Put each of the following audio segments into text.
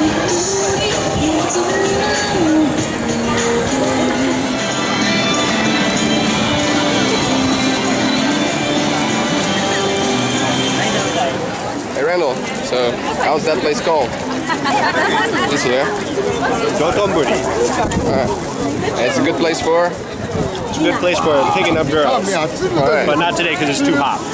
Hey Randall, so how's that place called? This here? Dotonbori. It's a good place for? It's a good place for picking up girls. Alright. But not today because it's too hot.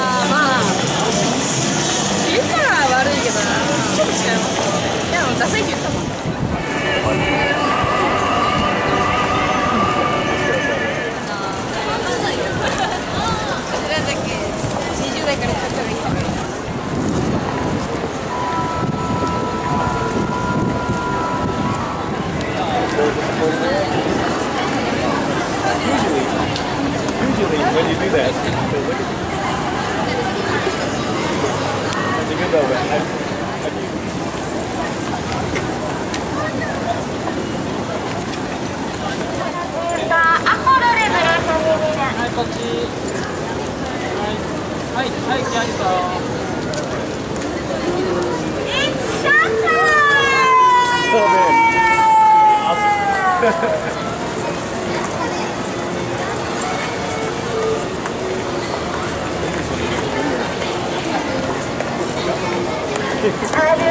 Usually when you do that, they look at you. That's a good though, man. Oh man. Awesome.